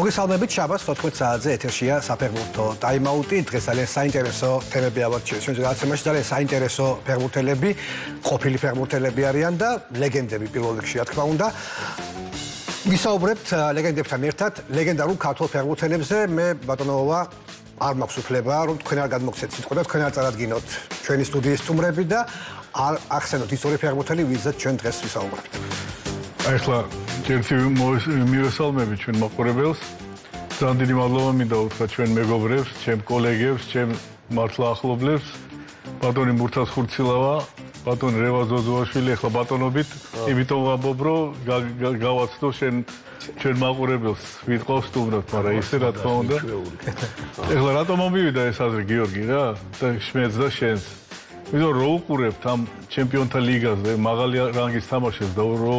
მოგესალმებით შაბათს 14 საათზე ეთერშია საფეხბურთო ტაიმაუტი. დღეს ძალიან საინტერესო თემები ავარჩიეთ ჩვენს გადაცემაში. ძალიან საინტერესო ფეხბურთელები, ყოფილი ფეხბურთელები არიან და ლეგენდები პირველ რიგში, რა თქმა უნდა. ვისაუბრებთ ლეგენდებთან ერთად ლეგენდარულ ქართულ ფეხბურთელებზე. მე ბატონოვა არ მაქვს უფლება, რომ თქვენ არ გადმოგცეთ სიტყვა და თქვენ არ წარადგინოთ ჩვენი სტუდიის სტუმრები და არ ახსენოთ ისტორიული ფეხბურთელი, ვიზაც ჩვენ დღეს ვისაუბრებთ. ახლა ერთი მივესალმები ჩვენ მაყურებელს. ძალიან დიდი მადლობა მინდა უთხრა ჩვენ მეგობრებს, ჩემ კოლეგებს, ჩემ მართლა ახლობლებს. ბატონი მურთაზ ხურცილავა, ბატონი რევაზ ზოზუაშვილი, ახლა ბატონობით, იმიტომ ვამბობ, რომ გავაცნო ჩვენ მაყურებელს ვიტყავს სტუმრად, მაგრამ ისე რა თქმა უნდა. ახლა რატომ მომივიდა ეს აზრი გიორგი რა? და შმეც და შენს. ვიდრე რო უყურებთ ამ ჩემპიონთა ლიგაზე, მაღალი რანგის თამაშებს და რო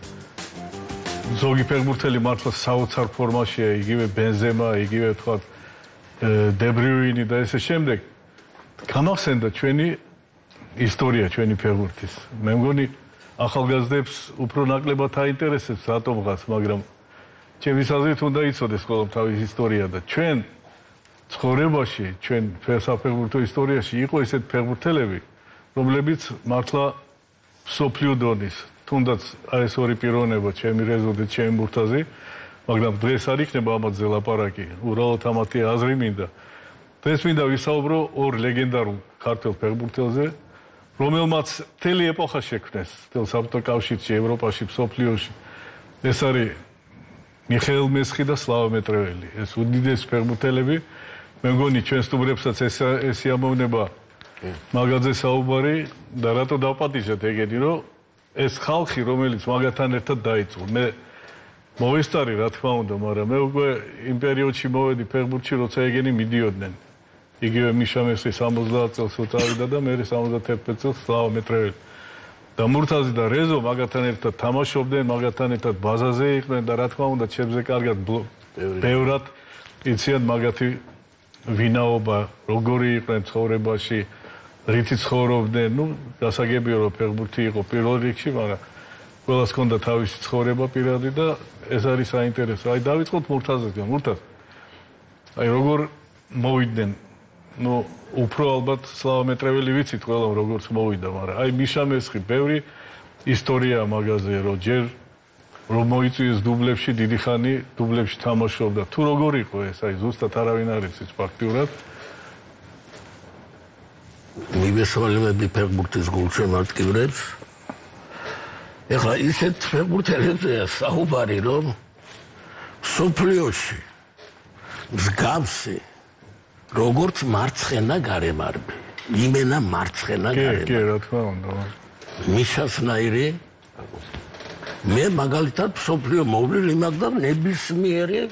ზოგი ფეხბურთელი მართლა საოცარ ფორმაშია, იგივე ბენზემა, იგივე თქვა დებრიუინი და ესე შემდეგ. გამახსენდა ჩვენი ისტორია, ჩვენი ფეხბურთის. მე მგონი ახალგაზრდებს უფრო ნაკლებად აინტერესებს რატომღაც, მაგრამ ჩემი აზრით უნდა იცოდეს ყველამ თავის ისტორია და ჩვენ ცხოვრებაში, ჩვენ საფეხბურთო ისტორიაში იყო ესეთ ფეხბურთელები, რომლებიც მართლა მსოფლიო დონის თუნდაც ეს ორი პიროვნება, ჩემი რეზო და ჩემი მურთაზი, მაგრამ დღეს არ იქნება ამაზე ლაპარაკი, უბრალოდ ამათი აზრი მინდა. დღეს მინდა ვისაუბრო ორ ლეგენდარულ ქართველ ფეხბურთელზე, რომელმაც მთელი ეპოხა შექმნეს, მთელ საბჭოთა კავშირში, ევროპაში, მსოფლიოში. ეს არის მიხეილ მესხი და სლავა მეტრეველი. ეს უდიდესი ფეხბურთელები. მე მგონი ჩვენ სტუმრებსაც ეს ამოვნება მაგაზე საუბარი და რატო დავპატიჟეთ ეგენი, რომ ეს ხალხი, რომელიც მაგათთან ერთად დაიწყო. მე მოვესწარი, რა თქმა უნდა, მაგრამ მე უკვე იმ პერიოდში მოვედი ფეხბურთში, როცა ეგენი მიდიოდნენ. იგივე მიშა მესხი 70 წელს წავიდა და მე 71 წელს სლავა მეტრეველი. და მურთაზი და რეზო მაგათთან ერთად თამაშობდნენ, მაგათთან ერთად ბაზაზე იყვნენ და რა თქმა უნდა, ჩემზე კარგად ბევრად იციან მაგათი ვინაობა, როგორი იყვნენ ცხოვრებაში, რითი ცხოვრობდნენ, გასაგებია რომ ფეხბურთი იყო პირველ რიგში, მაგრამ ყველას ჰქონდა თავისი ცხოვრება პირადი და ეს არის საინტერესო. აი დავიწყოთ მურთაზისგან. მურთაზ. აი როგორ მოვიდნენ, უფრო ალბათ სლავა მეტრეველი ვიცით ყველამ როგორც მოვიდა, მაგრამ აი მიშა მესხი ბევრი ისტორია მაგაზე, რომ ჯერ რომ მოიწვიეს დუბლებში დიდი ხანი, დუბლებში თამაშობდა. თუ როგორ იყო ეს, აი ზუსტად არავინ არ იცის ფაქტიურად. მივესალმები ფეხბურთის გულშემატკივრებს. ეხლა ისეთ ფეხბურთელებზეა საუბარი, რომ მსოფლიოში მსგავსი როგორც მარცხენა გარემარბი, იმენა მარცხენა გარემარბი. კი, რა თქმა უნდა. მიშასნაირი მე მაგალითად მსოფლიო მოვლილი მაგდა ნებისმიერი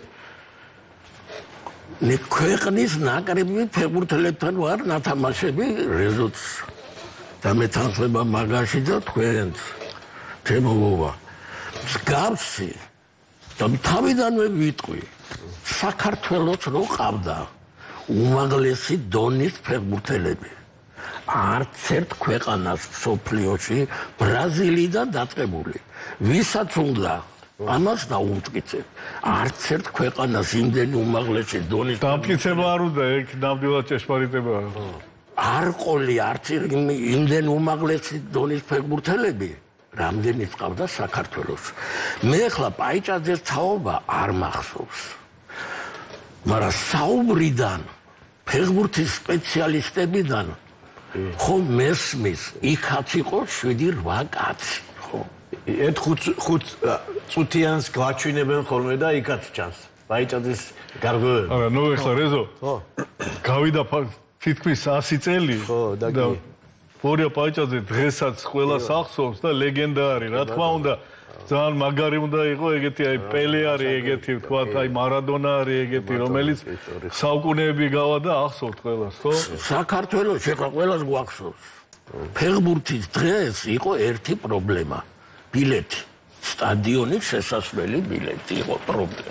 ქვეყნის ნაკრები ფეხბურთელებთან ვარ ნათამაშები რეზოც და მეთანხმება მაგაში და თქვენც თემოვა მსგავსი და თავიდანვე ვიტყვი საქართველოს რო ყავდა უმაღლესი დონის ფეხბურთელები არც ერთ ქვეყანას მსოფლიოში ბრაზილიიდან დაწყებული ვისაც უნდა ამას დაუმტკიცებ. არც ერთ ქვეყანას იმდენი უმაღლესი დონის დამტკიცება არ უნდა, ეგ ნამდვილად ჭეშმარიტებაა. არ ყოლი არც იმდენი უმაღლესი დონის ფეხბურთელები, რამდენიც ყავდა საქართველოს. მე ახლა პაიჭაძეს თაობა არ მახსოვს. მაგრამ საუბრიდან, ფეხბურთის სპეციალისტებიდან ხომ მესმის, იქაც იყო 7-8 კაცი, ხო? ერთ ხუთ წუთიანს გვაჩვინებენ ხოლმე და იქაც ჩანს. პაიჭაძის გარღვევები. არა, ეხლა რეზო. ხო. გავიდა თითქმის 100 წელი. ხო, და ფორია პაიჭაძე დღესაც ყველას ახსოვს და ლეგენდა არის, რა თქმა უნდა. ძალიან მაგარი უნდა იყო ეგეთი, აი პელე არის ეგეთი, თქვა, აი მარადონა არის ეგეთი, რომელიც საუკუნეები გავა და ახსოვთ ყველას, ხო? საქართველოში ახლა ყველას გვახსოვს. ფეხბურთის დღეს იყო ერთი პრობლემა. ბილეთი, სტადიონის შესასვლელი ბილეთი იყო პრობლემა.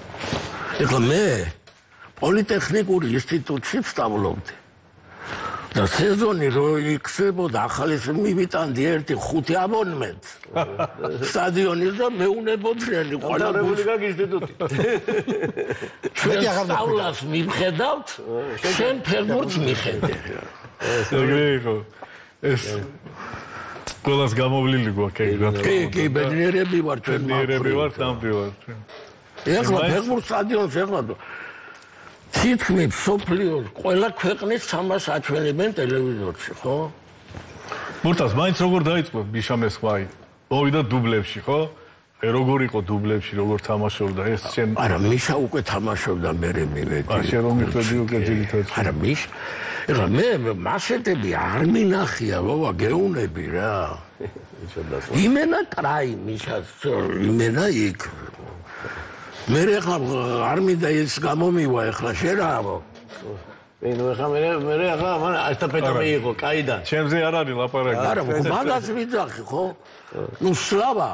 ეხლა მე პოლიტექნიკური ინსტიტუტში ვსწავლობდი. და სეზონი რო იქცებოდა ახალი მივიტანდი ერთი 5 აბონემენტს სტადიონის და მეუნებოდნენ ყველა რეგულირა ინსტიტუტი. ჩვენ სწავლას მივხედავთ, შენ ფეხბურთს მიხედავ. ეგრე იყო. ეს ყველას გამოვლილი გვაქვს ეგრე. კი, ბედნიერები ვარ ჩვენ. ბედნიერები ვარ, ნამდვილად. ეხლა ფეხბურთს სტადიონს ეხლა თითქმის სოფლიოს ყველა ქვეყნის თამაშს აჩვენებენ ტელევიზორში, ხო? მურტას მაინც როგორ დაიწყო ბიშამეს ხვაი? მოვიდა დუბლებში, ხო? როგორ იყო დუბლებში, როგორ თამაშობდა ეს შენ? არა, მიშა უკვე თამაშობდა მერე მივედი. შენ რომ მიხვედი უკვე ძირითადად. არა, ეხლა მე მასეტები არ მინახია, ბაბა, გეუნები რა. იმენა კრაი მიშას, იმენა იქ. მე ეხლა არ მინდა ის გამომივა ეხლა შენ რა? ნუ ეხლა მე ეხლა მან ასტაფეტა მიიღო, კაიდან. ჩემზე არ არის ლაპარაკი. არა, მაგას ვიძახი, ხო? ნუ სლავა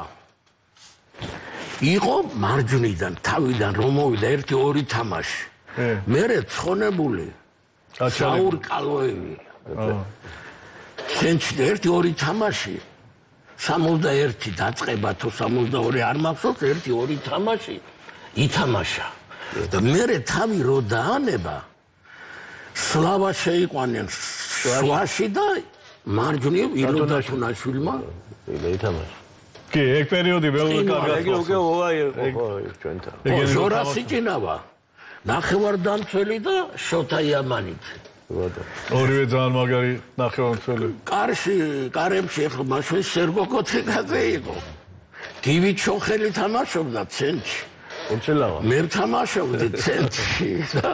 იყო მარჯვნიდან, თავიდან რომ მოვიდა 1-2 თამაში. მერე ცხონებული საურ კალოევი. ცენტრი 1-2 თამაში 61 დაწყება თუ 62 არ მახსოვს 1-2 თამაში ითამაშა. და მერე თავი რო დაანება სლავა შეიყვანენ შუაში და მარჯვნივ ილოდაშვილმა ითამაშა. კი, ეგ პერიოდი მეორე კარგად. ეგ უკვე ხო ჩვენთან. ჟორა სიჭინავა. ნახევარდამცველი და შოთა იამანით. ორივე ძალიან მაგარი ნახევარმცველი. კარებში ეხლა მაშინ სერგო კოთრიკაძე იყო. გივი ჩოხელი თამაშობდა ცენტრში. უჩელავა. მე თამაშობდი ცენტრში და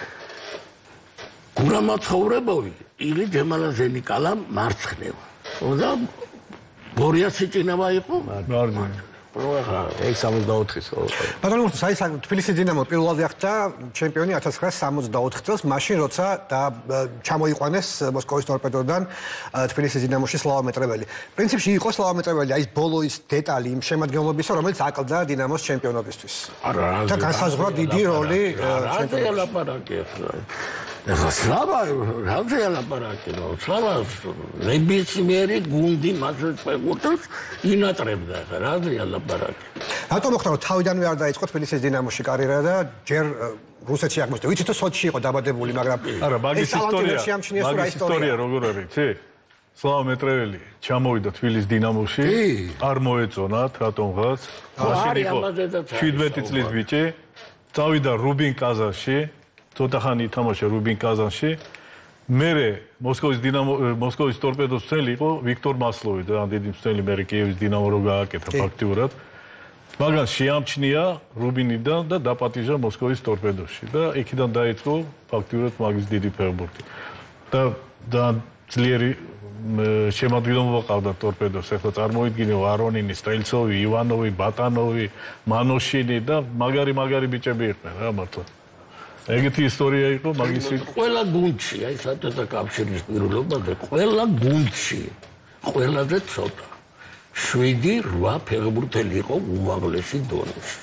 გურამაცხოვრებოვი ილი ჯემალაზენიკალა მარცხნევა. და ბორია სიჭინავა იყო? მარჯვნივ. ეგ 64-ის ხო? ბატონო, საერთოდ თბილისის დინამო პირველად გახდა ჩემპიონი 1964 წელს, მაშინ როცა და ჩამოიყვანეს მოსკოვის ტორპედოდან თბილისის დინამოში სლავა მეტრეველი. პრინციპში იყო სლავა მეტრეველი აი ეს ბოლოის დეტალი იმ შემადგენლობისა, რომელიც აკლდა დინამოს ჩემპიონობისთვის. არა, და განსაზღვრა დიდი როლი ჩემპიონატში ლაპარაკი ახლა. ეხლა სლავა რაზეა ლაპარაკი? სლავა ნებისმიერი გუნდი მასზე ფეხბურთს ინატრებდა ახლა რაზეა ლაპარაკი? რატომ მოხდა რომ თავიდანვე არ დაიწყო თბილისის დინამოში კარიერა და ჯერ რუსეთში აღმოჩნდა? ვიცით რომ სოჩში იყო დაბადებული, მაგრამ არა, მაგის ისტორია როგორ არის, იცი? სლავა მეტრეველი ჩამოვიდა თბილისის დინამოში, არ მოეწონათ რატომღაც. მაშინ იყო 17 წლის ბიჭი, წავიდა რუბინ კაზანში. ცოტა ხანი ითამაშა რუბინ კაზანში. მერე მოსკოვის ტორპედოს მცველი იყო ვიქტორ მასლოვი და დიდი მცველი მერე კიევის დინამო რო გააკეთა ფაქტიურად. მაგრამ შეამჩნია რუბინიდან და დაპატიჟა მოსკოვის ტორპედოში და იქიდან დაიწყო ფაქტიურად მაგის დიდი ფეხბურთი. და ძლიერი შემადგენლობა ყავდა ტორპედოს. ეხლა წარმოვიდგინე არონინი, სტრელცოვი, ივანოვი, ბატანოვი, მანოშინი და მაგარი ბიჭები იყვნენ რა მართლა. ეგეთი ისტორია იყო მაგისი. ყველა გუნდში, აი საბჭოთა კავშირის პირველობაზე, ყველა გუნდში, ყველაზე ცოტა 7-8 ფეხბურთელი იყო უმაღლესი დონეში.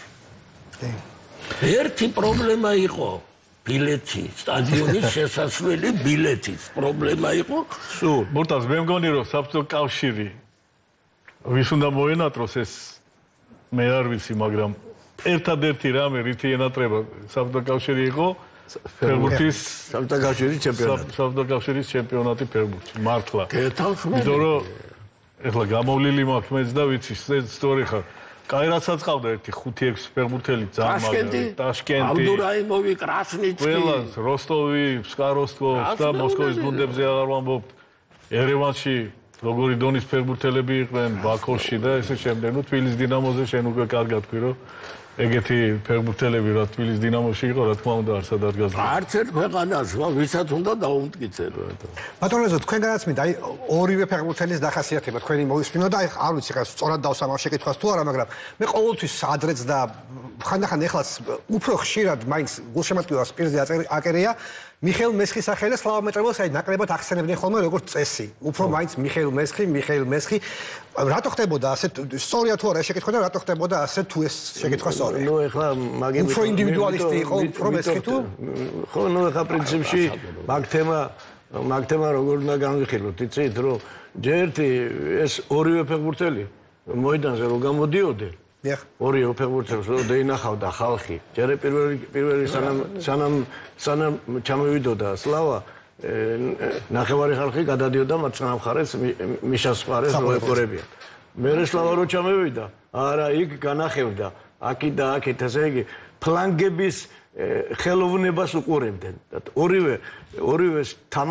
ერთი პრობლემა იყო ბილეთი, სტადიონის შესასვლელი ბილეთის პრობლემა იყო. სულ, მურტაზ მე მგონი რომ საბჭოთა კავშირი ვის უნდა მოენატროს ეს მე არ ვიცი, მაგრამ ერთადერთი რამე რითი ენატრება საბჭოთა კავშირი იყო ფეხბურთის საბჭოთა კავშირის ჩემპიონატი. საბჭოთა კავშირის ჩემპიონატი ფეხბურთში მართლა. გეთანხმები. იმიტომ რომ ეხლა გამოვლილი მაქვს მეც და ვიცი სწორი ხარ. კაირაცაც ყავდა ერთი 5-6 ფეხბურთელი ძალიან მაგარი. ტაშკენტი, აბდურაიმოვი, კრასნიცკი. ყველა როსტოვი, ფსკაროსტოვს და მოსკოვის გუნდებზე აღარ ვამბობ. ერევანში როგორი დონის ფეხბურთელები იყვნენ ბაქოში და ესე შემდეგ. ნუ თბილისის დინამოზე შენ უკვე კარგად თქვი რომ ეგეთი ფეხბურთელები რა თბილისის დინამოში იყო, რა თქმა უნდა არსად არ გაზრდა. არც ერთ ქვეყანას ვისაც უნდა დაუმტკიცე რა. ბატონო, თქვენგანაც მინდა აი ორივე ფეხბურთელის დახასიათება თქვენი მოვისმინო და აი არ ვიცი რა სწორად დავსამარ შეკითხვას თუ არა, მაგრამ მე ყოველთვის ადრეც და ხანდახან ეხლაც უფრო ხშირად მაინც გულშემატკივარს პირზე აკერია მიხეილ მესხის სახელი და სლავა მეტრეველს აი ნაკლებად ახსენებდნენ ხოლმე როგორც წესი. უფრო მაინც მიხეილ მესხი. რატო ხდებოდა ასე? სწორია თუ არა ეს შეკითხვა და რატო ხდებოდა ასე თუ ეს შეკითხვა სწორია? ნუ ეხლა მაგები უფრო ინდივიდუალისტი იყო, უფრო მესხი თუ? ხო, ნუ ეხლა პრინციპში მაგ თემა მაგ თემა როგორ უნდა განვიხილოთ, იცით, რომ ჯერთი ეს ორივე ფეხბურთელი მოედანზე რო გამოდიოდნენ, ორივე ფეხბურთელს რო დაინახავდა ხალხი, ჯერ პირველი სანამ ჩამოვიდოდა სლავა, ნახევარი ხალხი გადადიოდა მარცხენა მხარეს მიშას მხარეს რო ეყურებიან. მერე სლავა რო ჩამოვიდა, არა იქ განახევდა, აქეთ და აქეთ, ესე იგი ფლანგების ხელოვნებას უყურებდნენ. ორივეს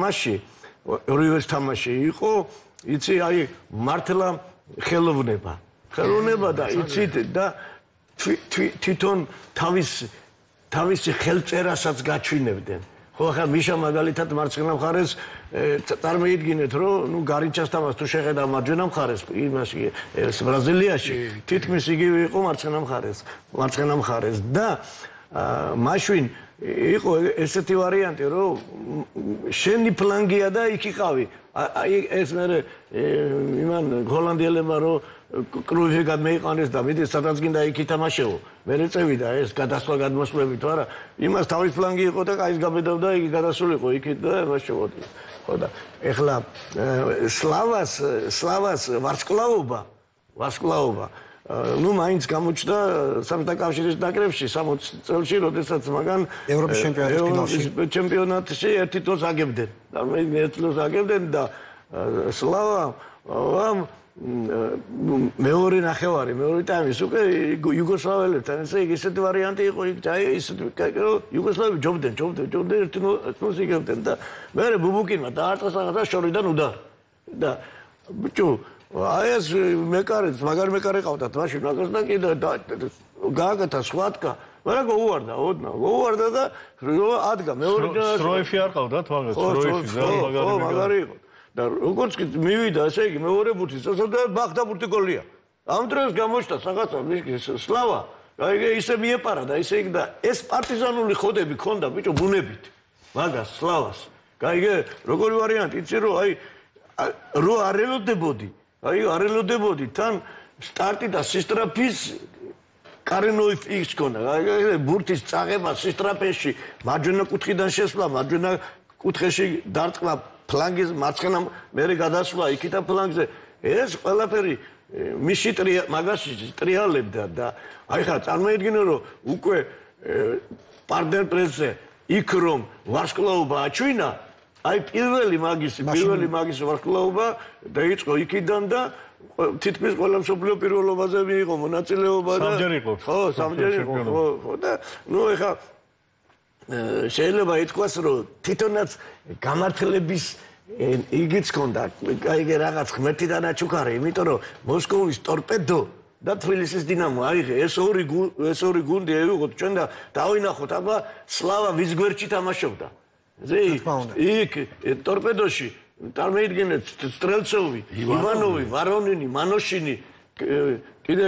თამაში იყო, იცი, აი მართლა ხელოვნება და იცით და თვითონ თავისი ხელწერასაც გაჩვინებდნენ. ხო, ახლა მიშა მაგალითად მარცხენა მხარეს წარმოიდგინეთ, რომ გარიჩას თამას თუ შეხედა მარჯვენა მხარეს, იმაში ბრაზილიაში თითქმის იგივე იყო მარცხენა მხარეს და მაშინ იყო ესეთი ვარიანტი, რომ შენი ფლანგია და იქ იყავი. აი ეს მე იმან ჰოლანდიელებმა რომ კრუიფი გადმეიყვანეს და მიდი სადაც გინდა იქ ითამაშეო. მე წევიდა ეს გადასვლა გადმოსვლებით, არა, იმას თავის ფლანგი იყო და კაის გაბედავდა, იგი გადასულიყო იქით და მაშინ ხო და ეხლა სლავას ვარსკვლავობა ну მაინც გამოჩნდა საბჭოთა კავშირის ნაკრებში 60 წელში, როდესაც მაგან ევროპის ჩემპიონატში ერთი დროს აგებდნენ. ერთ დროს აგებდნენ და სლავა მეორე ნახევარი, მეორე ტაიმის უკვე იუგოსლაველებთან, ესე იგი ესეთი ვარიანტი იყო, იქ აი ისეთი იუგოსლავები ჯობდნენ ერთი დროს იგებდნენ და მე ბუბუკინმა დაარტყა რაღაცა შორიდან უდარ და ბიჭო აი ეს მეკარეც, მაგარი მეკარე ყავდათ მაშინ მაგას და კიდე გააკეთა სხვათკა, მაგრამ გოუვარდა და ადგა მეორე სტროიფი არ ყავდათ მაგას, სტროიფი მაგარი იყო. და როგორც კი მივიდა, ესე იგი მეორე ბურთი წასულდა და ბახდა ბურთი გოლია. ამ დროს გამოჩნდა რაღაცა სლავა, აი ისე მიეპარა და ისე იგი და ეს პარტიზანული ხოდები ქონდა ბიჭო ბუნებით. მაგას სლავას. გაიგე, როგორი ვარიანტი, იცი რომ აი რო არ ელოდებოდი, თან სტარტი და სისტრაფის კარენოი ფიქს ქონდა. აი ბურთის წაღება სისტრაფეში, მარჯვენა კუთხიდან შესვლა, მარჯვენა კუთხეში დარტყმა ფლანგის მარცხენა მერე გადასვლა იქითა ფლანგზე ეს ყველაფერი მიში მაგაში ტრიალებდა და აი ხა წარმოიდგინე რომ უკვე პარტნერ პრესზე იქ რომ ვარსკვლავობა აჩვინა აი პირველი მაგის ვარსკვლავობა დაიწყო იქიდან და თითქმის ყველა მსოფლიო პირველობაზე მიიღო მონაწილეობა და სამჯერ იყო ხო და ნუ ეხა შეიძლება ითქვას რომ თვითონაც გამართლების იგიც ქონდა აიგე რაღაც ღმერთიდან აჩუქარე იმიტომ რომ მოსკოვის ტორპედო და თბილისის დინამო აიღე ეს ორი გუნდი ევიღოთ ჩვენ და დავინახოთ აბა სლავა ვის გვერდში თამაშობდა იქ ტორპედოში წარმოიდგინეთ სტრელცოვი ივანოვი ვარონინი მანოშინი კიდე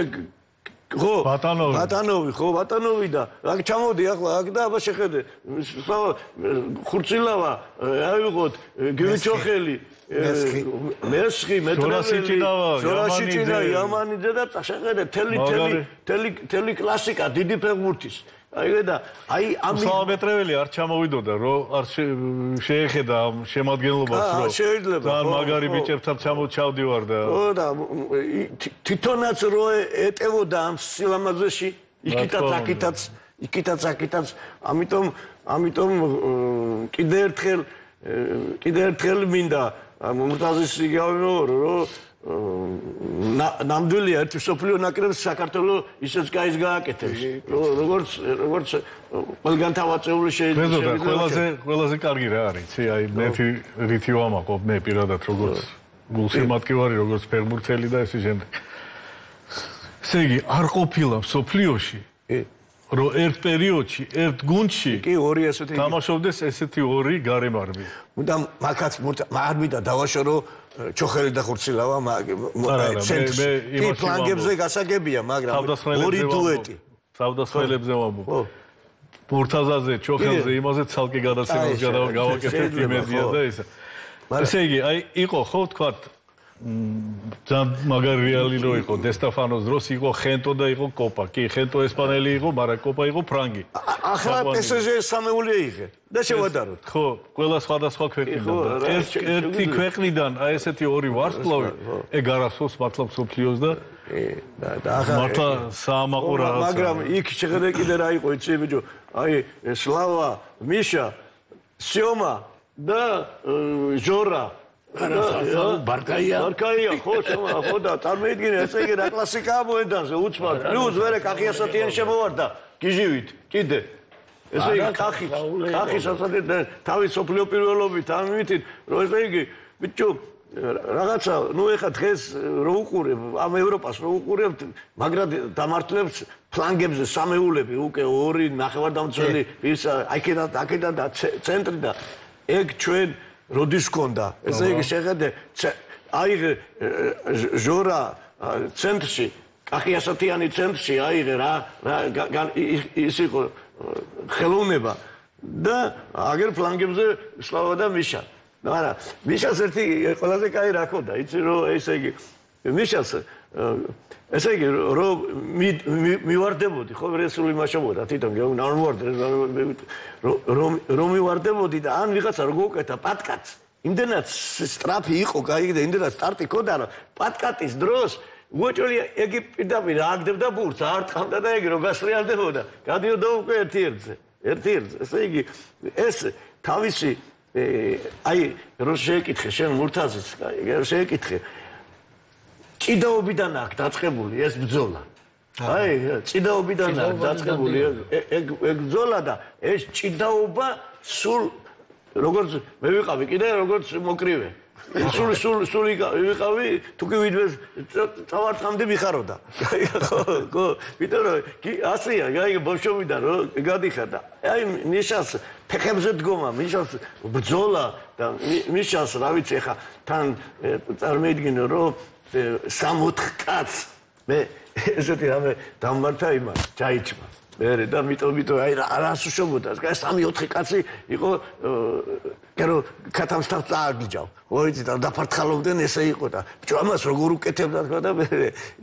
ბატანოვი და აქ ჩამოდი ახლა აქ და აბა შეხედე ხურცილავა ავიღოთ გივიჩოხელი მესხი მეტრეველი იამანიძე და შეხედე თელი კლასიკა დიდი ფეხბურთის აიგე და აი ამ მეტრეველი არ ჩამოვიდოდა რომ არ შეეხედა შემადგენლობას რომ შეიძლება და მაგარი ბიჭებთან ჩამოვარ და ხო და თვითონაც რო ეტევოდა ამ სილამაზეში იქითაც აკითაც ამიტომ კიდე ერთხელ მინდა მურტაზის იგავინო რომ ნამდვილია ერთი მსოფლიო ნაკრებს საქართველოს ისეც კაის გააკეთებს როგორც ყველგან თავაწეული შეიძლება ყველაზე კარგი რა არის იცი აი მე რითი ვამაყობ მე პირადად როგორც გულშემატკივარი როგორც ფეხბურთელი და ესე შემდეგ ესე იგი არ ყოფილა მსოფლიოში რომ ერთ პერიოდში ერთ გუნდში კი ორი ესეთი თამაშობდეს ესეთი ორი გარემარბი უნდა მაგაც არ მინდა დავაშორო ჩოხელი და ხურცილავა ცენტრში კი ფლანგებზე გასაგებია მაგრამ ორი დუეტი თავდასხმელებზე ვამბობ მურთაზაზე ჩოხელზე იმაზე ცალკე გადაცემას გავაკეთეთ იმედია და ისე ესე იგი აი იყო ხო თქვათ ძალიან მაგარი რეალი რო იყო დესტაფანოს დროს იყო ხენტო და იყო კოპა. კი, ხენტო ესპანელი იყო, მაგრამ კოპა იყო ფრანგი. ახლა PSG სამეულია იღე და შევადაროთ. ხო, ყველა სხვადასხვა ქვეყნიდან. ერთი ქვეყნიდან აი ესეთი ორი ვარსკვლავი ეგ არასდროს მართლა მსოფლიოს და მართლა საამაყო რაღაცა. მაგრამ იქ შეხედე კიდე რა იყო, იცი ბიჭო, აი სლავა, მიშა, სიომა და ჟორა ბარკაია ხო და წარმოიდგინე ესე იგი რა კლასიკაა მოედანზე უცბად პლუს ვერე კახიასათიანი შემოვარდა გიჟივით კიდე ესე იგი კახის ასათიანი თავის სოფლიო პირველობით ამითით რომ ესე იგი ბიჭო რაღაცა ნუ ეხა დღეს რო უყურებ ამ ევროპას რო უყურებთ მაგრად დამართლებს ფლანგებზე სამეულები უკვე ორი ნახევარდამცველი ისა აქედან და ცენტრი და ეგ ჩვენ როდის გქონდა ესე იგი შეხედე აიღე ჟორა ცენტრში კახიასათიანი ცენტრში აიღე რა ის იყო ხელოვნება და აგერ ფლანგებზე სლავა და მიშა მაგრამ მიშას ერთი ყველაზე კაი რა ქონდა იცი რომ ესე იგი მიშას ესე იგი რომ მივარდებოდი ხო რესული მაშობოდა თვითონ არ მოვარდე რომ მივარდებოდი და ან ვიღაცა რო გუკეთა პატკაც იმდენად სტრაფი იყო კაი და იმდენად სტარტი ქონდა რომ პატკატის დროს უოჭოლი ეგი პირდაპირ აგდებდა ბურთს არ ტყავდა და ეგ რო გასრიალდებოდა გადიოდა უკვე ერთ-ერთზე ესე იგი ეს თავისი აი რო შეეკითხე შენ მურთაზის კაი შეეკითხე ჭიდაობიდან აქვს დაწყებული ეს ბრძოლა. აი, ჭიდაობიდან აქვს დაწყებული ეგ ბრძოლა და ეს ჭიდაობა სულ როგორც მე ვიყავი კიდე როგორც მოკრივე. სულ ვიყავი თუ კი ვიდმე წავარტყამდი მიხაროდა. ხო, ვიტყვი რომ ასეა, აი ბავშვობიდან რომ გადიხარდა. აი მიშას ფეხებზე დგომა, მიშას ბრძოლა და მიშას რა ვიცი ხა თან წარმოიდგინე რომ 3-4 კაცს მე ესეთი რამე დამმართა იმას ჯაიჩმა მე და მიტომ აი რას უშობოდა ეს 3-4 კაცი იყო კერო კათამსთან წააგიჯავ ხო იცი და დაფართხალობდნენ ესე იყო და ბიჭო ამას როგორ უკეთებდა თქვა და მე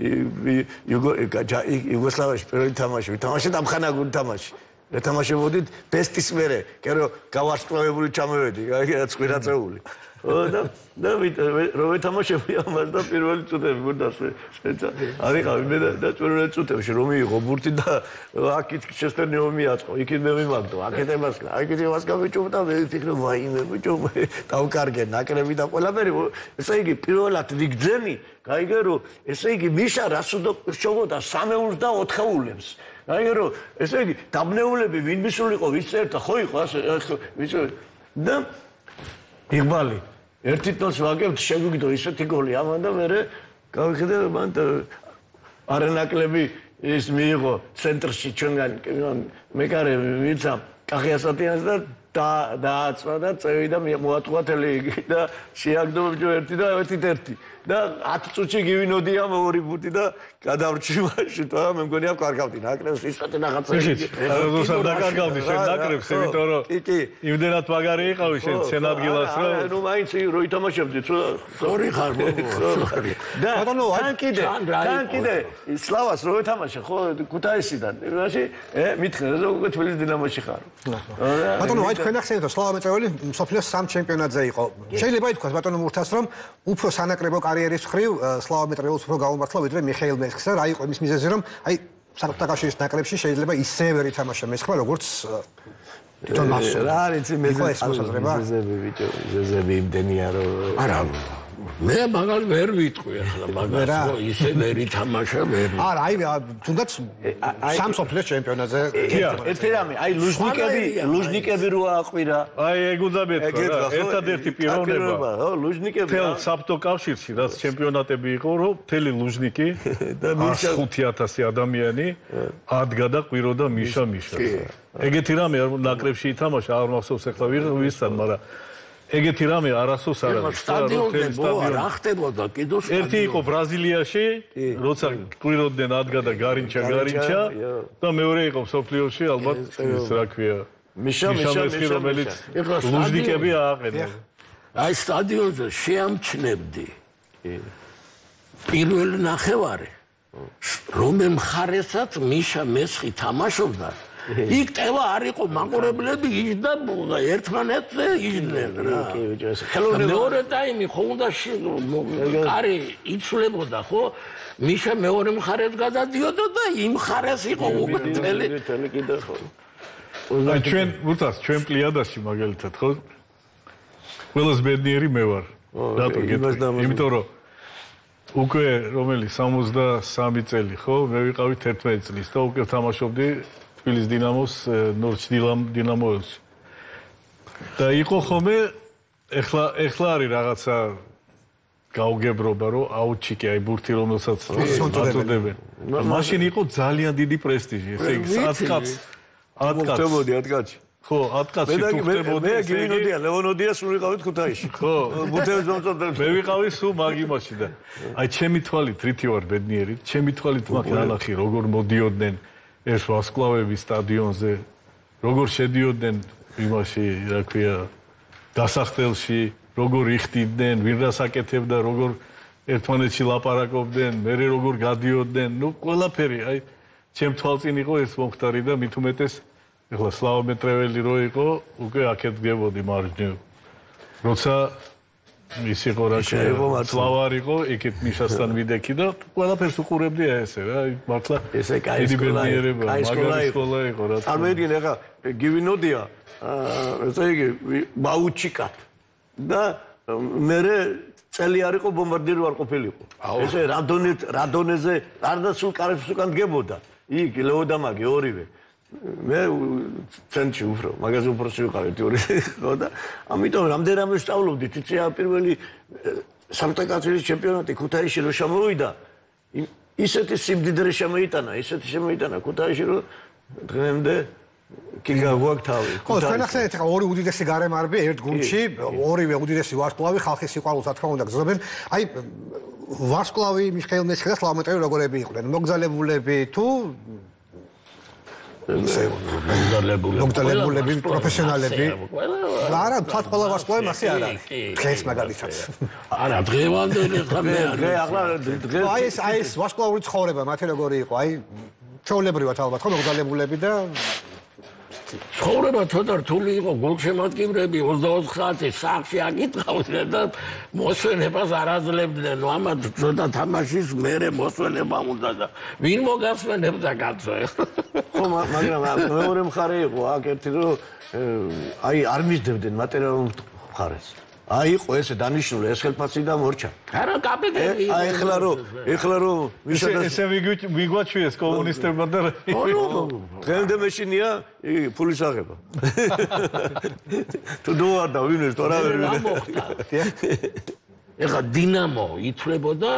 იუგოსლავიაში პირველი თამაში ვითამაშეთ ამ ხანაგური თამაში ეთამაშებოდით ბესტის მერე კერო გავარსკვლავებული ჩამოვედი რაღაც ყვირაწეული და რომ ეთამაშები ამას და პირველი წუთები გურდასვე არ იყავი მე და პირველი წუთებში რომ მიიღო ბურთი და აქით შეშტერნი მიაწყო იქით მე მიმაგდო აქეთ ემას გამიჭო და მე ვფიქრე ვაიმე ბიჭო დავკარგე ნაკრები და ყველაფერი ესე იგი პირველად ვიგძენი გაიგე რომ ესე იგი მიშა რას უშოვოდა 3-ს და 4-ულებს გაიგე რომ ესე იგი დაბნეულები ვინ მისულიყო ვის წერდა ხო იყო ასე და იღბალი ერთი თავს ვაგებთ შეგვიგდო ისეთი გოლი ამან და მე გავიხედე მან არენაკლები ის მიიღო ცენტრში ჩვენგან მეკარე ვიცა კახიასათიანს და დააწვა და წევიდა მოატყუათელი იგი და შეაგდო ერთი და ერთი და 10 წუთში გივინოდია ორი ბურთი და გადავრჩი მაშინ და მე მგონი აქ კარგავდი ნაკრებს ისეთი რაღაცა ისიც როდესაც დაკარგავდი შენ ნაკრებს იმიტომ რომ იმდენად მაგარი იყავი შენ შენ ადგილას რომ ნუ მაინც რო ითამაშებდი სწორი ხარ და თან კიდე სლავას რო ეთამაშე ხო ქუთაისიდან იმაში მითხე როგორ თბილისის დინამოში ხარ ბატონო აი თქვენ ახსენეთ რომ სლავა მეწეველი მსოფლიოს 3 ჩემპიონატზე იყო შეიძლება ითქვას ბატონო მურთას რომ უფრო სანაკრებო კარიერის მხრივ სლავა მეწეველს უფრო გაუმართლა ვიდრე მიხეილ მესხს რა იყო იმის მიზეზი რომ აი საკუთარ კავშირის ნაკრებში შეიძლება ისე ვერ ითამაშა მესხმა როგორც თვითონ მასო რა არის მიზეზები ბიჭო მიზეზები იმდენია რომ არა მე მაგალ ვერ ვიტყვი ახლა მაგას ისე ვერ ითამაშა ვერ არა აი თუნდაც სამსოფლიოს ჩემპიონატზე ერთი რამე აი ლუჟნიკები რო აყვირა აი ეგ უნდა მეთქვა რა ერთადერთი პიროვნება ხო ლუჟნიკები თელ საბჭოთა კავშირში რაც ჩემპიონატები იყო რომ მთელი ლუჟნიკი და 5000 ადამიანი ადგა და ყვიროდა მიშა ეგეთი რამე ნაკრებში ითამაშა არ მახსოვს ახლა ვისთან მაგრამ ეგეთი რამე არასოს არ არის სტადიონი რა ხდებოდა კიდოს ერთი იყო ბრაზილიაში როცა ყვიროდნენ ადგა და გარინჩა და მეორე იყო სოფლიოში ალბათ ის რა ქვია მიშა რომელიც ლუჟნიკები ააყენა აი სტადიონზე შეამჩნევდი პირველი ნახევარი რომელ მხარესაც მიშა მესხი თამაშობდა იქ ტევა არ იყო მაყურებლები იჯდა ერთმანეთზე იჯდნენ რა მეორე ტაიმი ხო უნდა კარი იცვლებოდა ხო მიშა მეორე მხარეს გადადიოდა და იმ მხარეს იყო უბრალოდ კიდე ხო აი ჩვენ პლიადაში მაგალითად ხო ყველას ბედნიერი მე ვარ რატო გეტყვი იმიტომ რომ უკვე რომელი 63 წელი ხო მე ვიყავი 11 წლის და უკვე თამაშობდი თბილისის დინამოს ნორჩ დინამოს და იყო ხოლმე ეხლა არის რაღაცა გაუგებრობა რომ აუჩიკი აი ბურთი რომელსაც აწოდებენ მაშინ იყო ძალიან დიდი პრესტიჟი ესე იგი 10 კაცი ხდებოდი 10 კაცი ხო 10 კაცი ხდებოდი მე გივინოდია ლევონოდია სულ ვიყავით ქუთაისში ხო ბუთებს მომწონდა მე ვიყავი სულ მაგ იმაში და აი ჩემი თვალით რითი ვარ ბედნიერი ჩემი თვალით მაგ ნალახი როგორ მოდიოდნენ ეს ვარსკვლავები სტადიონზე როგორ შედიოდნენ იმაში რა ქვია დასახტელში როგორ იხდიდნენ ვინ რას აკეთებდა როგორ ერთმანეთში ლაპარაკობდნენ მე როგორ გადიოდნენ ნუ ყველაფერი აი ჩემ თვალწინ იყო ეს მომხდარი და მით უმეტეს ეხლა სლავა მეტრეველი რო იყო უკვე აქეთ გებოდი მარჯვნივ როცა ის იყო რა სლავა არ იყო იქით მიშასთან ვიდექი და ყველაფერს უყურებდი ესე რა მართლა ესე კაი სკოლა იყო რა წარმოიდგინე ეხლა გივინოდია ესე იგი ბაუჩიკად და მე წელი არ იყო ბომბარდირი არ ყოფილიყო ესე რადონეზე არდა სულ კარებს უკან დგებოდა იქ ლეოდამაგი ორივე მე ცენტრში უფრო მაგაზე უფრო შევიყავით ორი ხო და ამიტომ რამდენიმე ვსწავლობდი თიცი პირველი სამტაკაცის ჩემპიონატი ქუთაისში რო შემოვიდა ისეთი სიმდიდრე შემოიტანა ქუთაისში რომ დღემდე კიგა გვაქთავი ხო თქვენ ახსენეთ ხა ორი უდიდესი გარემარბი ერთ გუნდში ორივე უდიდესი ვარსკვლავი ხალხის სიყვარულს რა თქმა უნდა გრძნობენ აი ვარსკვლავი მიხეილ მესხი და სლავა მეტრეველი როგორები იყვნენ მოგზალებულები თუ მოგზალებულები პროფესიონალები არა თქვათ ყველა ვარსკვლავი მასე არ არის დღეს მაგალითად არა დღევანდელი დღე აი ეს ვარსკვლავური ცხოვრება მათი როგორი იყო აი ჩვეულებრივად ალბათ ხო მოგზალებულები და ცხოვრება ცოტა რთული იყო გულშემატკივრები 24 საათი სახლში აკითხავდნენ და მოსვენებას არ აძლევდნენ ამათ ცოტა თამაშის მერე მოსვენება უნდა და ვინ მოგასვენებდა კაცო ხო მაგრამ მეორე მხარე იყო აქ ერთი რომ აი არ მისდევდნენ მატერიალურ მხარეს აი იყო ესე დანიშნული ეს ხელფასი და მორჩა არა კაპიტანი აი ეხლა რომ ესე ვიგვაჩვიეს კომუნისტებმა და დღემდე მეშინია იგი ფულის აღება თუ დოარ და ვინეს თუ არავინ ეხლა დინამო ითვლებოდა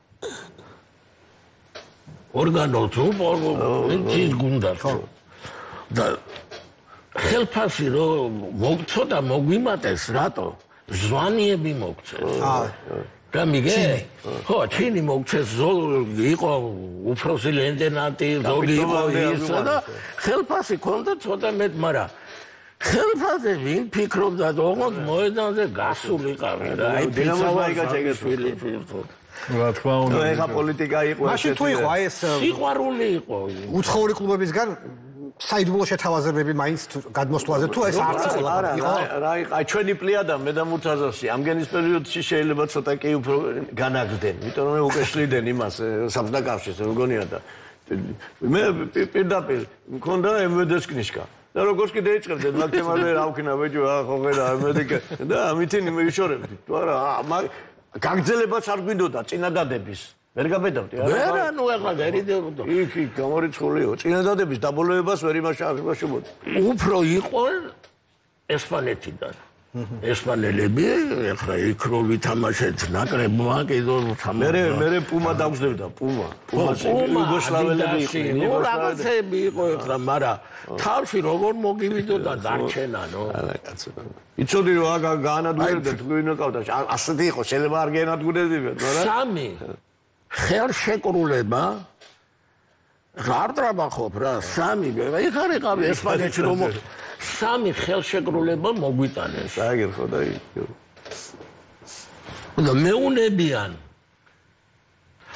ორგანოთუ ის გუნდა და ხელფასი რომ მოგწოდა მოგვიმატეს რატო ზვანიები მოგწეს და მიგე ხო ჩინი მოგწეს იყო უფროსი ლეიტენანტი ზოგი იყო ის და ხელფასი ქონდა ცოტა მეტ მაგრამ ხელფასზე ვინ ფიქრობდა ოღონდ მოედანზე გასულიყავი რა აი დინამოსაიგაჩეგესვილი რა თქმა უნდა ეხა პოლიტიკა იყო მაშინ თუ იყო აი ეს სიყვარული იყო უცხოური კლუბებისგან საიდუმლო შეთავაზებები მაინც გადმოსვლაზე თუ ეს არც იყო არა აი ჩვენი პლიადა მე და მურთაზასი ამგენის პერიოდში შეიძლება ცოტა კი უფრო განაგდნენ იმიტომ რომ უკვე შლიდნენ იმას საბჭოთა როგორია და მე პირდაპირ მქონდა MVD-ს კნიჟკა და როგორც კი დაიწყებდნენ მაგ თემაზე რა ვქნა ბეჭო ხო ხედა MVD და ამითინი მეიშორებდი თუ არა გაგრძელებაც არ გვინდოდა წინადადების ვერ გაბედავდი არა ნუ ახლა გერიდებოდა იქ გამორიცხულიო წინადადების დაბოლოებას ვერ იმაშავებდი უფრო იყო ესპანეთიდან ესპანელები ახლა იქ რო ვითამაშეთ ნაკრებმა კიდო მე პუმა დაგზნევდა პუმაში იუგოსლაველები იყვნენ ნუ რაღაცები იყო ახლა მაგრამ თავში როგორ მოგივიდოდა დარჩენანო არა კაცო იცოდი რომ აგ გაანადგურებდნენ თუ გვინოკავდა ასეთი იყო შეიძლება არ გაანადგურებდნენ მაგრამ სამი ხელშეკრულება არ ტრაბახობ რა სამი იქ არ იყავი ესპანეთში რომ სამი ხელშეკრულება მოგვიტანეს აიგერ ხო და და მეუნებიან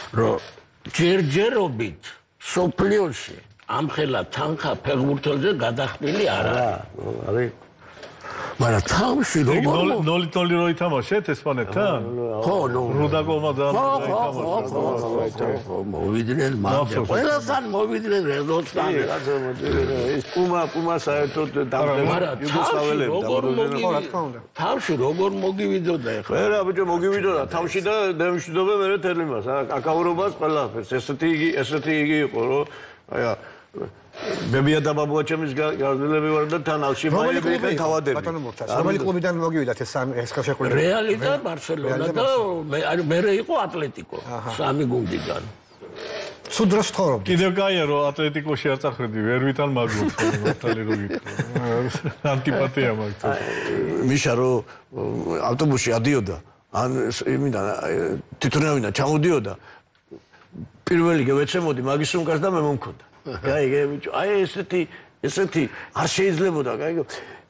რომ ჯერჯერობით სოფლიოში ამხელა თანხა ფეხბურთელზე გადახდილი არ არის. მაგრამ თავში როგორ 0-0 რო ითამაშეთ ესპანეთთან? ხო, ნუ რუდაგოლმა ძალიან ხო, მოვიდნენ მანდ. ყველასთან მოვიდნენ რეზოლტთან. ის პუმა საერთოდ დამდგმარა იუგოსლავიელებს. თავში როგორ მოგივიდოდა ეხლა? რა ბიჭო მოგივიდოდა თავში და დამშვიდობა მე თელიმას, აკავრობას ყველაფერს. ესეთი იგი იყო, რომ აი ბებია და ბაბუა ჩემის გარძელები ვარ და თან ალშიმაიები ხენ თავადები. ბატონო მურთაზ, რომელი კლუბიდან მოგივიდათ ეს ხელშეკრულება? რეალი და ბარსელონა და მერე იყო ატლეტიკო. სამი გუნდიდან. სულ დროს ცხოვრობდი. კიდევ კაია რომ ატლეტიკოში არ წახვედი, ვერ ვითან მაგულს მართალი რო გითხრა. ანტიპათია მაქვს. მიშა რომ ავტობუსში ადიოდა, ან იმიდან თვითონავიდან ჩამოდიოდა. პირველი გევეცემოდი მაგის სუმკას და მე მომქონდა. გაიგე ბიჭო, აი ესეთი არ შეიძლებოდა, გაიგე.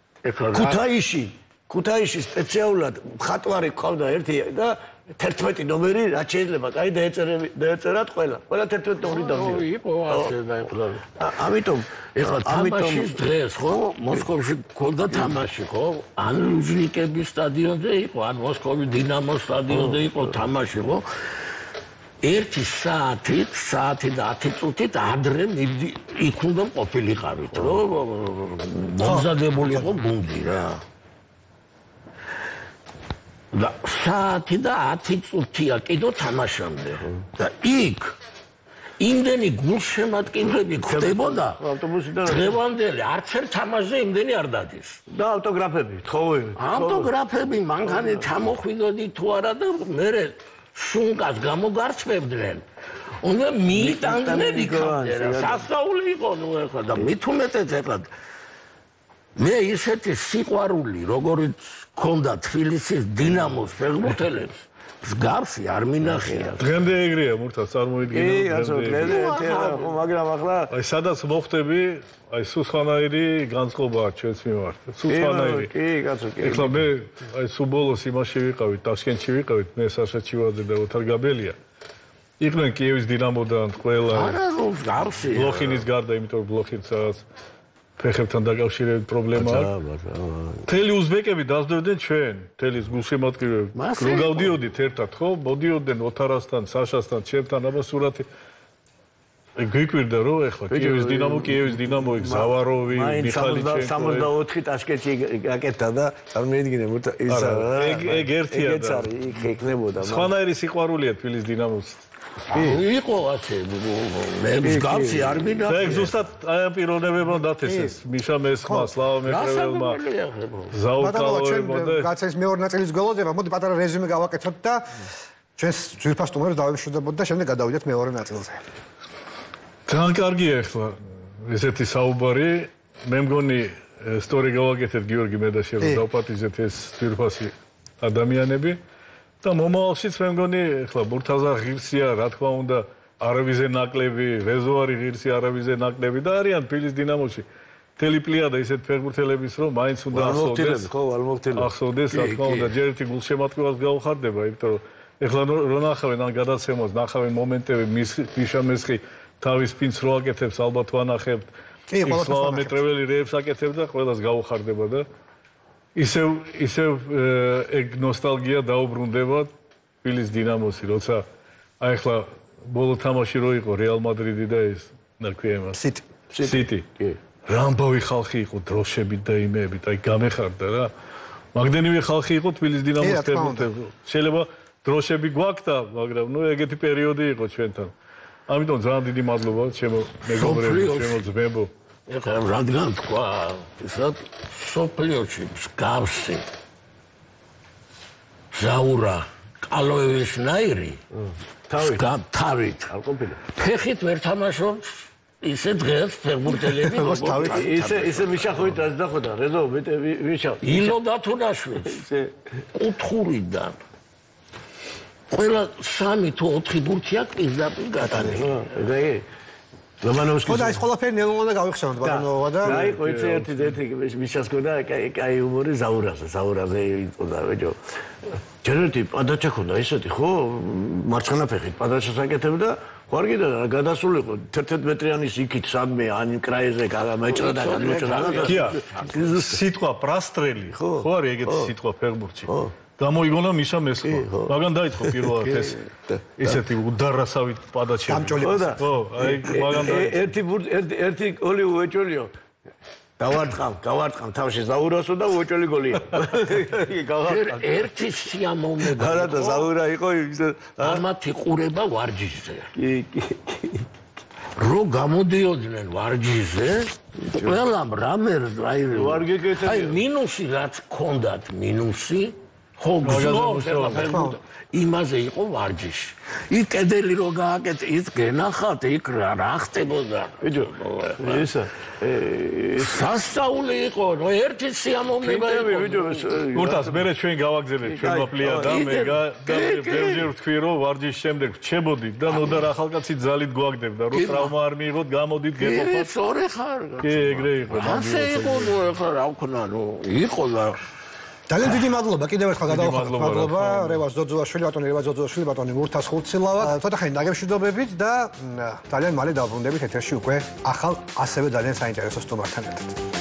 ქუთაისში სპეციალურად მხატვარი ყავდა ერთი და 11 ნომერი რა შეიძლება, აი დაეწერათ ყველა 11 ნომერი დავდიო. იყო ასე და ეხლა. ამიტომ თამაშის დღეს ხო მოსკოვში გქონდა თამაში ხო? ან ლუჟნიკების სტადიონზე იყო, ან მოსკოვის დინამოს სტადიონზე იყო თამაში ხო? 1 საათი და 10 წუთით ადრე იქ უნდა ყოფილიყავით, რომ მომზადებული იყო გუნდი რა. და საათი და 10 წუთია კიდო თამაშამდე. და იქ იმდენი გულშემატკივრები ხდებოდა, დღევანდელი არც ერთ თამაშზე იმდენი არ დადის. და ავტოგრაფები, თხოვები. ავტოგრაფები მანქანით ჩამოხვიდოდი თუ არა და მერე სუნკას გამოგარწმებდნენ. უნდა მიიტანდნენ იქამდე რა. სასწაული იყო ნუ ეხლა და მით უმეტეს ეხლა მე ისეთი სიყვარული როგორიც ქონდა თბილისის დინამოს ფეხბურთელებს მსგავსი არ მინახია. დღემდე ეგრეა მურთაზ წარმოიდგინე. კი, კაცო, დღემდე ხო, მაგრამ ახლა აი სადაც მოხდები, აი სუსხანაირი განწყობაა ჩვენს მიმართ. სუსხანაირი. კი, კაცო, კი. ეხლა მე აი სუბოლოს იმაში ვიყავით, ტაშკენტში ვიყავით, მე საშა ჩივაძე და ოთარ გაბელია. იყვნენ კიევის დინამოდან ყველა. არა, რომ მსგავსი. ბლოხინის გარდა, იმიტომ რომ ბლოხინსაც ფეხებთან დაკავშირებით პრობლემა აქვს. მთელი უზბეკები დაძდევდნენ ჩვენ, მთელი გულშემატკივრები. რო გავდიოდით ერთად, ხო? მოდიოდნენ ოთარასთან, საშასთან, ჩემთან, აბა სურათი. გიკვირდა რომ ეხლა კიევის დინამო, იქ ზავაროვი, მიხალიჩენკო. 64 ტაშკენტში გაკეთდა და წარმოიდგინე ის ეგ ერთია და ეგეც არის, იქ ეკნებოდა. სხვანაირი სიყვარულია თბილისის დინამოს. იყო ასე მე მსგავსი არ მინახია. და ეგ ზუსტად აი ამ პიროვნებებმა დათესეს. მიშა მესხმა, სლავა მეტრეველმა, ზაუტალოვებმა და გაცეს მეორე ნაწილის გველოდება. მოდი პატარა რეზუმე გავაკეთოთ და ჩვენს ძვირფას სტუმრებს დავიმშვიდობოთ და შემდეგ გადავიდეთ მეორე ნაწილზე. ძალიან კარგია ახლა ესეთი საუბარი. მე მგონი სტორი გავაკეთეთ გიორგი მედაში რომ დავპატიზეთ ეს ძვირფასი ადამიანები. და მომავალშიც მე მგონი ახლა ბურთაზა ღირსია, რა თქმა უნდა, არავიზე ნაკლები, რეზოარი ღირსი, არავიზე ნაკლები და არიან თბილისის დინამოში. მთელი პლიადა ისეთ ფეხბურთელების რომ მაინც უნდა ახსოვდეს. ხო, ალმოხტილები. ახსოვდეს, რა თქმა უნდა, ჯერ ერთი გულშემატკივრას გაუხარდება, იმიტომ რომ ახლა რო ნახავენ ან გადაცემას, ნახავენ მომენტები, მიშა მესხი თავის პინც რო აკეთებს, ალბათ ვანახებთ. სლავა მეტრეველი რეებს აკეთებს და ყველას გაუხარდება და ისევ ეგ ნოსტალგია დაუბრუნდება თბილისის დინამოსი, როცა აი ახლა ბოლო თამაში რო იყო რეალ მადრიდი და ეს ნაქვია იმას. სიტი. კი. რამბავი ხალხი იყო დროშებით და იმეებით, აი გამეხარდა რა. მაგდენივე ხალხი იყო თბილისის დინამოს ფეხბურთელები. შეიძლება დროშები გვაქვს და მაგრამ ნუ ეგეთი პერიოდი იყო ჩვენთან. ამიტომ ძალიან დიდი მადლობა ჩემო მეგობრებო, ჩემო ძმებო. ეხლა რადგან თქვა, ისეთ სოფლიოში მსგავსი ზაურა კალოევისნაირი თავით არ ყოფილა. ფეხით ვერ თამაშობს ისე დღეს ფეხბურთელები ისე მიშახოვით რაც დახოდა რეზო მიშა ილო დათუნაშვილი კუთხურიდან ყველა 3 თუ 4 ბურთია პირდაპირ გატანილი. ლობანოვსკი. ხო და ეს ყველაფერი ნელ-ნელა გავიხსენოთ ბატონოვა და აი ხო იცი ერთი მისას ქონდა კაი უმორი ზაურაზე იწოდა ბიჭო. ჯერეთი პადაჩა ქონდა ისეთი ხო მარცხენა ფეხით პადაჩას აკეთებდა ხარ კიდე გადასულიყო 11 მეტრიანის იქით სამე ან კრაიზე გამეჭრა და გამოჭრა კია სიტყვა პრასტრელი ხო არის ეგეთი სიტყვა ფეხბურთში გამოიგონა მისა მესხმა მაგრამ დაიწყო პირველად ეს ისეთი უდარასავი პადაჩი ხო აი მაგრამ ერთი გოლი უეჭოლიო გავარტყამ თავში ზაურასო და უეჭოლი გოლია ერთი სიამოვნება არა და ზაურა იყო ამათი ყურება ვარჯიშზე რო გამოდიოდნენ ვარჯიშზე ყველამ რამე აი მინუსი რაც ქონდათ მინუსი ხო გზნო იმაზე იყო ვარჯიში იქ კედელი რო გააკეთე ის გენახათ იქ რა ხდებოდა ბიჭო ისა სასწაული იყო ნუ ერთი სიამოვნება იყო ბიჭო გურთას მე ჩვენ გავაგზავნეთ ჩვენ ოპლია და მე ბევრჯერ ვთქვი რომ ვარჯიშის შემდეგ რჩებოდით და ნოდარ ახალკაცი ძალით გვაგდებდა რომ ტრავმა არ მიიღოთ გამოდით გეყოფათ სწორი ხარ კი ეგრე იყო ასე იყო ნუ ახლა რა ვქნა ნუ იყო და ძალიან დიდი მადლობა კიდევ ერთხელ გადავხადოთ მადლობა რევაზ ძოძუაშვილი ბატონი რევაზ ძოძუაშვილი ბატონი მურთას ხურცილავა ცოტა ხანი დაგემშვიდობებით და ძალიან მალე დავბრუნდებით ეთერში უკვე ახალ ასევე ძალიან საინტერესო სტუმართან ერთად